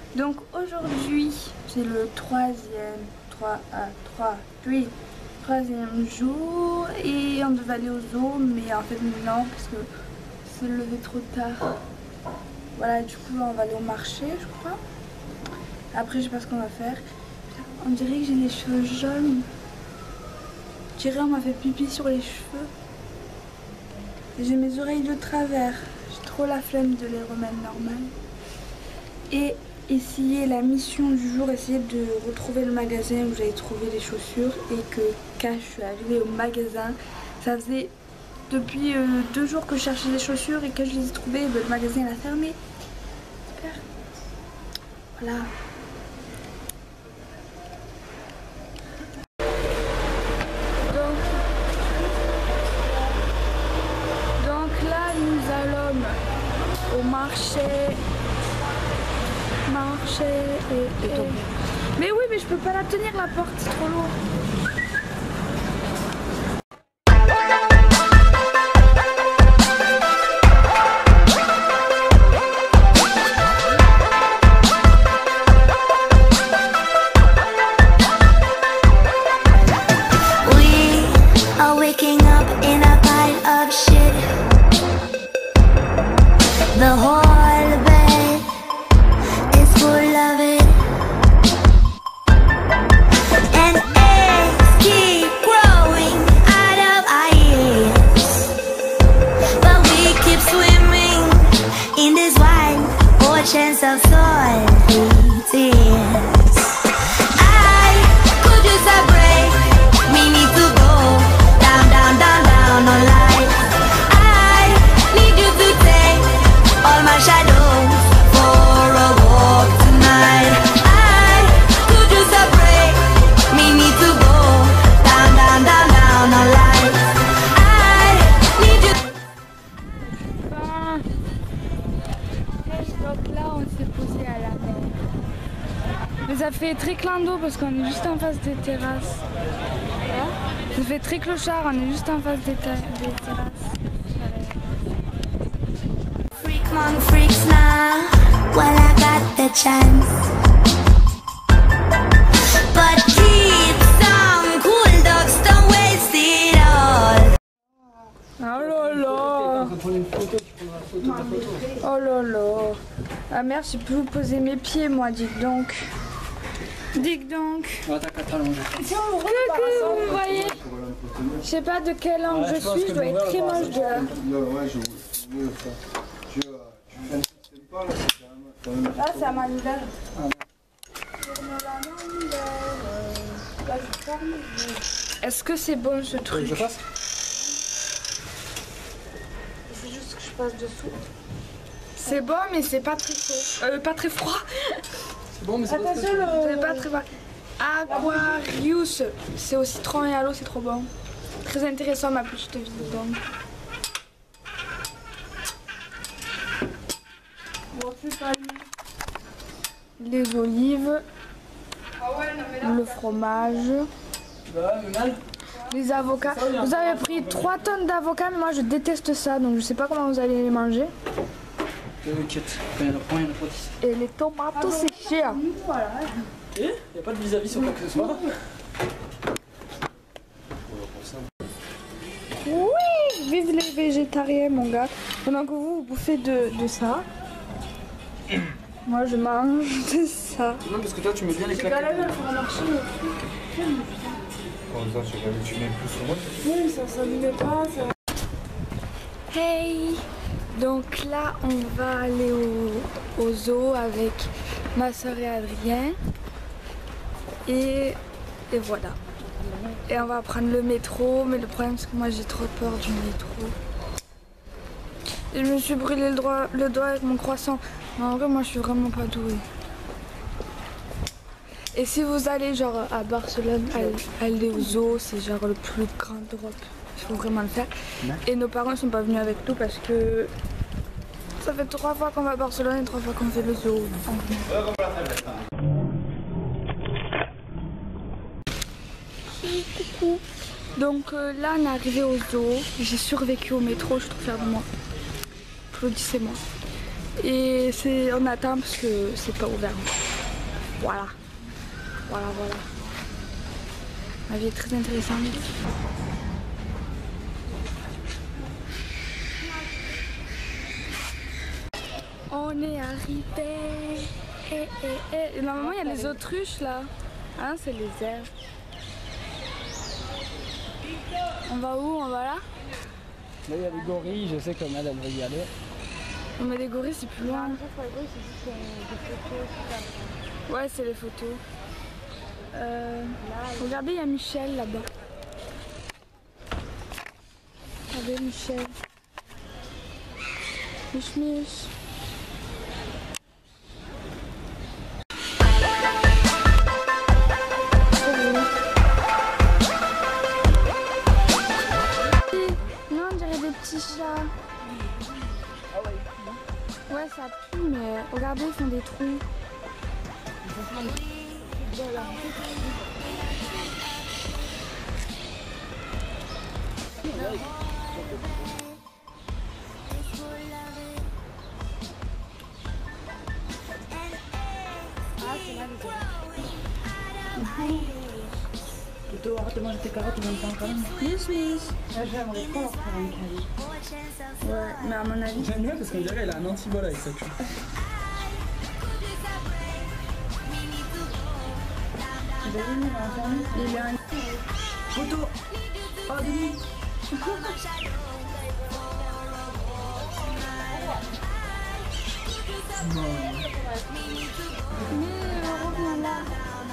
Donc aujourd'hui, c'est le troisième jour et on devait aller au zoo, mais en fait non, parce que c'est levé trop tard. Voilà, du coup on va aller au marché, je crois. Après, je sais pas ce qu'on va faire. On dirait que j'ai les cheveux jaunes. Je dirais on m'a fait pipi sur les cheveux. Et j'ai mes oreilles de travers. J'ai trop la flemme de les remettre normales. Et essayer la mission du jour, essayer de retrouver le magasin où j'avais trouvé les chaussures. Et que quand je suis arrivée au magasin, ça faisait depuis 2 jours que je cherchais les chaussures. Et quand je les ai trouvées, le magasin a fermé. Super. Voilà. Au marché et... Mais oui, mais je peux pas la tenir la porte, c'est trop lourd. We are waking up in a pile of shit. The whole bed is full of it, and eggs keep growing out of our ears, but we keep swimming in these wide oceans of salty tears. I could use a break, we need to go down, down, down, down on life. I need you to take all my shadows for a walk tonight. I could use a break, me need to go down, down, down, down on life. I need you. Donc là on s'est posé à la mer. Mais ça fait très clando parce qu'on est juste en face des terrasses. Ça fait très clochard, on est juste en face des terrasses. Freak among freaks now, well I got the chance. But keep some cool dogs, don't waste it all. Oh là là. Oh là là. Ah merde, j'ai plus où poser mes pieds moi, dites donc. Dites donc. Ah, t'as qu'à t'allonger. Si on vous voyez, je sais pas de quel angle je suis, je dois être très moche de là. Ouais, je veux ça. Tu fais un système pas là, c'est quand même. Là, c'est à Manivelle. Est-ce que c'est bon ce truc? Je passe. C'est juste que je passe dessous. C'est bon, mais c'est pas très chaud. Pas très froid. C'est bon, mais c'est pas très Attention, c'est pas très froid. Aquarius, c'est au citron et à l'eau, c'est trop bon. Très intéressant ma petite visite donc. Les olives, le fromage, les avocats. Vous avez pris 3 tonnes d'avocats, mais moi je déteste ça, donc je sais pas comment vous allez les manger. T'inquiète, quand il y en a pas, il y en a pas 10. Et les tomates, c'est cher. Et il n'y a pas de vis-à-vis sur quoi que ce soit. Oui, vive les végétariens mon gars. Pendant que vous bouffez de ça, moi je mange de ça. Non, parce que toi tu mets bien les claques. Comme ça, tu mets plus sur moi. Oui, ça s'allume pas. Ça... Hey! Donc là, on va aller au zoo avec ma soeur et Adrien. Et voilà. Et on va prendre le métro. Mais le problème, c'est que moi, j'ai trop peur du métro. Et je me suis brûlé le doigt avec mon croissant. Mais en vrai, moi, je suis vraiment pas douée. Et si vous allez genre à Barcelone, aller au zoo, c'est genre le plus grand d'Europe. Il faut vraiment le faire. Et nos parents ne sont pas venus avec nous parce que ça fait 3 fois qu'on va à Barcelone et 3 fois qu'on fait le zoo. Coucou. Donc là on est arrivé au zoo. J'ai survécu au métro, je suis trop fière de moi. Applaudissez-moi. Et on attend parce que c'est pas ouvert. Voilà. Voilà. La vie est très intéressante. On est arrivé. Et normalement il y a les autruches là. Hein, c'est les airs. On va où? On va là? Là il y a des gorilles, je sais comment elle veut y aller. On met des gorilles, c'est plus loin. Ouais, c'est les photos. Regardez, il y a Michel là-bas. Regardez Michel. Mich. Non, on dirait des petits chats. Ouais, ça pue, mais regardez, ils font des trous. Ils font plein de... Plutôt arrête de manger tes carottes en même temps quand même. Mich. Là j'aimerais pas leur faire un câlin. Ouais, mais à mon avis. J'aime bien parce qu'on dirait qu'elle a un anti-vol avec sa queue. Il a un... Photo. Oh Denis. Mais reviens là.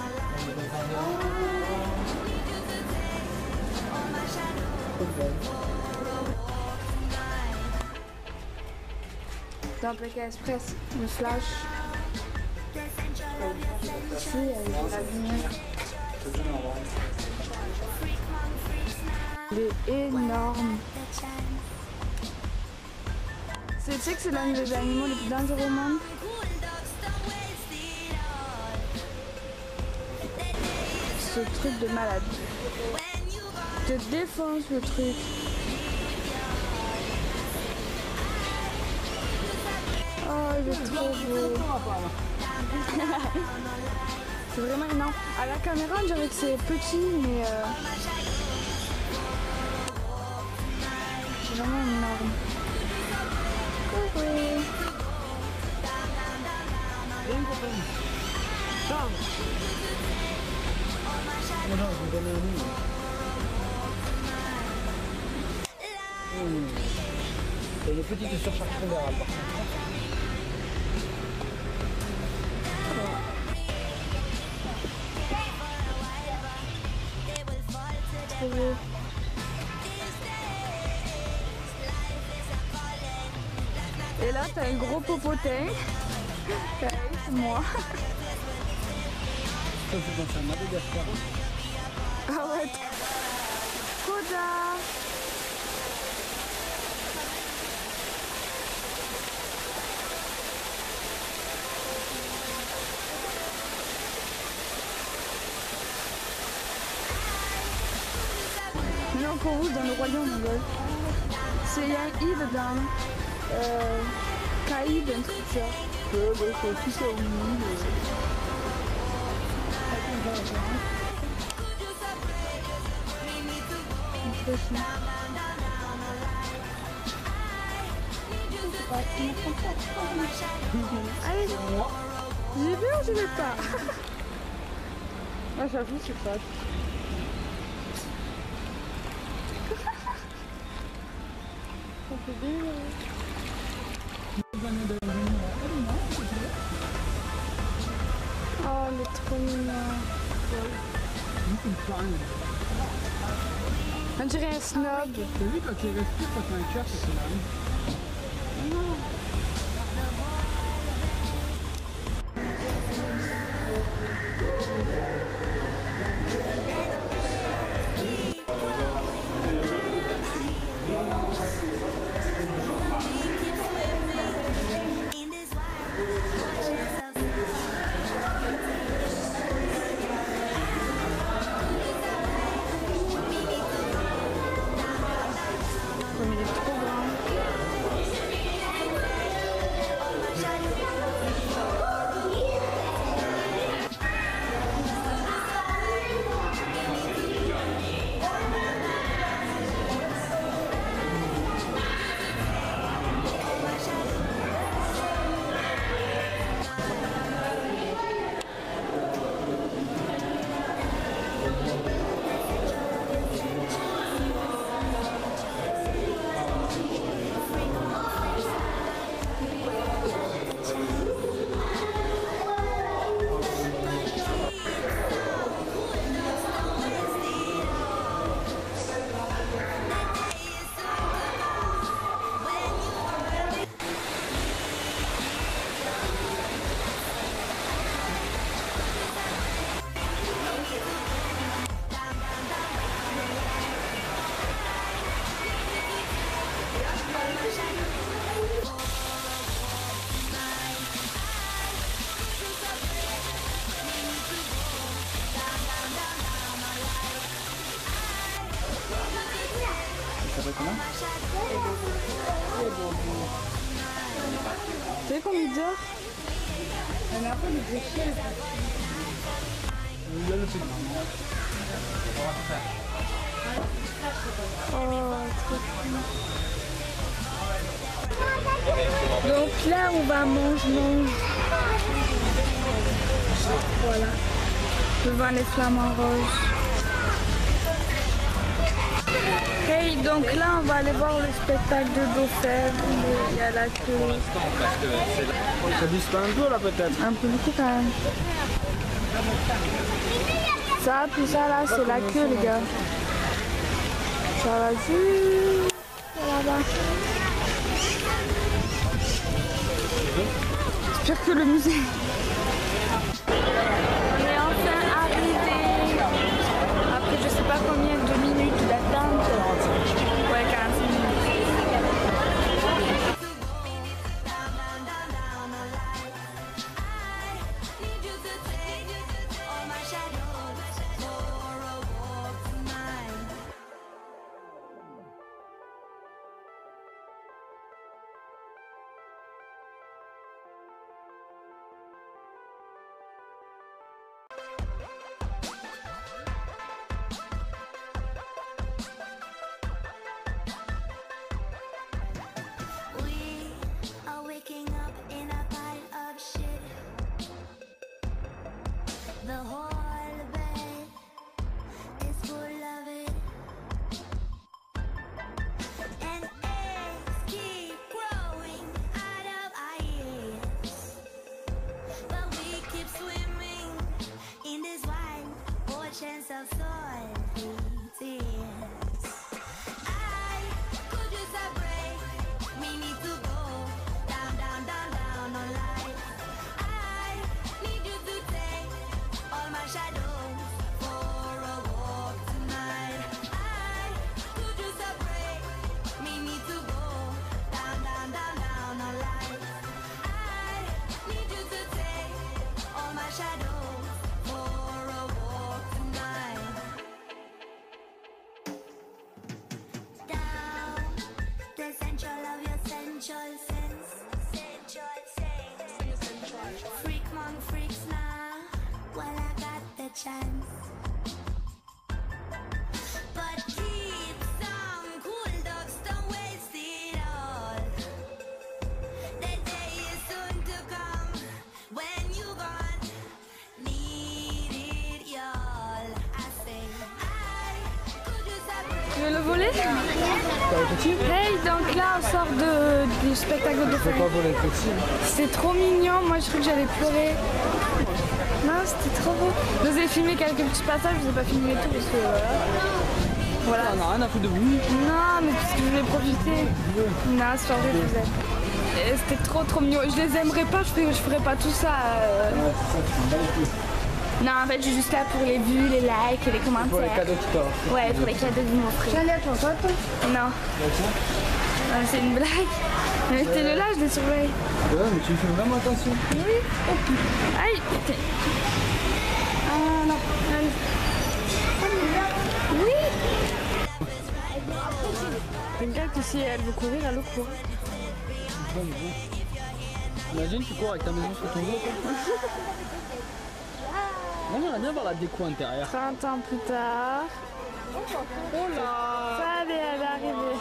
Dans Pékin Express, le flash. Ici, il y a la lumière. Il est énorme. Tu sais que c'est l'un des animaux les plus dangereux au monde? Ce truc de malade. Te défonce le truc. Oh, il est trop beau. C'est vraiment énorme. À la caméra, on dirait que c'est petit, mais c'est vraiment énorme. Coucou. Viens compagnie. Charles. Oh non, je vais donner un nom. Il y a des petites surcharges pondérales par contre. Trop beau. Et là, t'as un gros popotin. C'est moi. Ça c'est dans un Madagascar. Ah ouais. Koda. Maintenant on court dans le royaume mongol. Il y a un i dedans. Caïd, un truc ça. C'est super mignon. Allez, j'ai vu ou je l'ai pas? Ah, j'avoue, c'est pas. Ça fait bien. Oh, il est trop mignon. On dirait un snob. T'as vu quand il respire, ça fait un cœur, ça fait marrant. Comme il est trop grand. Tu sais qu'on lui dort? La dernière fois, il faisait chier. Oh, trop cool. Donc là, on va manger. Voilà. Devant les flamants roses. Hey, donc là, on va aller voir le spectacle de Dauphin. Il y a la queue. Ça glisse pas un peu là peut-être? Un peu beaucoup quand même. Ça, puis ça là, c'est la queue les gars. Ça va juste là-bas. C'est pire que le musée. On est enfin arrivé. Après je sais pas combien de minutes d'attente. Ouais, 45 minutes. Waking up in a pile of shit. The whole bed is full of it. And eggs keep growing out of our ears. But we keep swimming in this wide oceans of salty tears. I could use a break. We need to go down, down, down, down on life. I need you to take all my shadows for a walk tonight. I could use a break. We need to go down, down, down, down on life. I need you to take all my shadows for a walk tonight. Down the central of your central sense. Freak monk freaks now. Well, I got the chance. But keep some cool dogs, don't waste it all. The day is soon to come when you gone need it, y'all. I say I could use a break. Tu veux le voler? Hey, donc là on sort du spectacle de Dauphin. Faut pas voler le petit. C'était trop mignon, moi je crois que j'allais pleurer. Non, c'était trop beau. Je vous ai filmé quelques petits passages, je vous ai pas filmé tout parce que voilà. On a rien à foutre de vous. Non, mais parce que je voulais profiter. Non, c'est genre je vous aime. Et c'était trop mignon. Je les aimerais pas, je ferais pas tout ça. Ouais, c'est ça, tu t'en bats les couilles. Non, en fait, je suis juste là pour les vues, les likes, les commentaires. Pour les cadeaux qui t'offrent. Ouais, pour les cadeaux de mon frère. Allez, attends, toi. Non. C'est une blague. Mais mettez-le là, je les surveille. Ouais, mais tu fais vraiment attention. Oui. Aïe, putain. Ah non. Allez. Oui. Regarde que si elle veut courir, elle court. Imagine, tu cours avec ta maison sur ton dos. Moi, j'aimerais bien voir la déco intérieure. 30 ans plus tard. Oh là. Ça y est, elle est arrivée.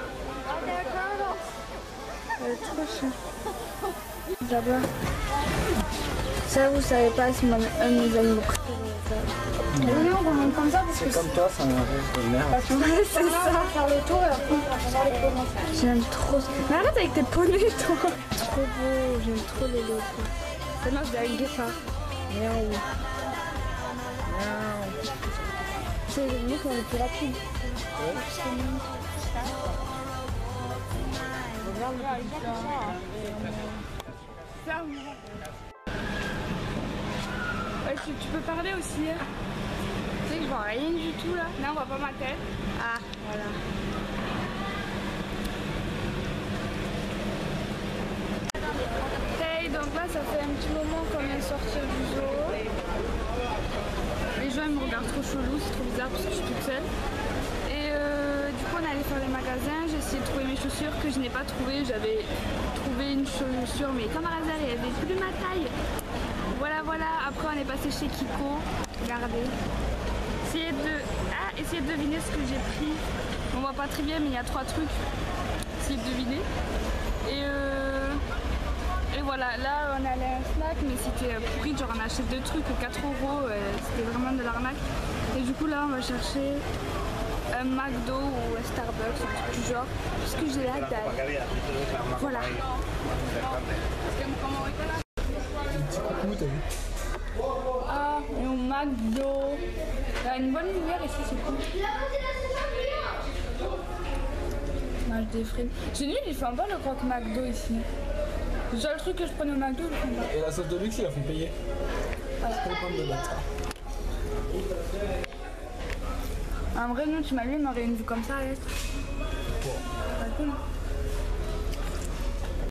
Elle est trop chère. Là-bas. Ça, vous savez pas, c'est un de mes animaux préférés. Non, on rentre comme ça parce que C'est comme toi, ça me rêve de merde. C'est ça. on va faire le tour et après on va voir les commentaires. J'aime trop ça. Mais arrête avec tes poneys, toi. Trop beau, j'aime trop les léopards. Maintenant, je vais un guépard. Miaou. Miaou. C'est les animaux qui sont les plus rapides. Ouais, tu peux parler aussi. Hein. Tu sais que je vois rien du tout là. Non, on voit pas ma tête. Ah, voilà. Hey, donc là, ça fait un petit moment qu'on vient de sortir du zoo. Les gens ils me regardent trop chelou, c'est trop bizarre parce que je suis toute seule. Et du coup, on allait faire les magasins, j'ai essayé de trouver mes chaussures que je n'ai pas trouvées. J'avais trouvé une chaussure, mais comme par hasard, elle avait plus ma taille. Voilà, voilà. Après, on est passé chez Kiko. Regardez. Essayez de deviner ce que j'ai pris. On voit pas très bien, mais il y a 3 trucs. Essayez de deviner. Et voilà, là on est allé à un snack, mais c'était pourri, genre on achète 2 trucs à 4 €, c'était vraiment de l'arnaque. Et du coup là on va chercher un McDo ou un Starbucks, un truc du genre, parce que j'ai la dalle. Voilà. Ah, et au McDo. Il y a une bonne lumière ici, c'est cool. Mange des frites. C'est nul, ils font pas le croque McDo ici. Le seul truc que je prenais au McDo, ils le font pas. Et la sauce de luxe, il a fait payer. Ouais. En vrai, nous, tu m'as lu, on aurait une vue comme ça, Alex. Ouais, cool.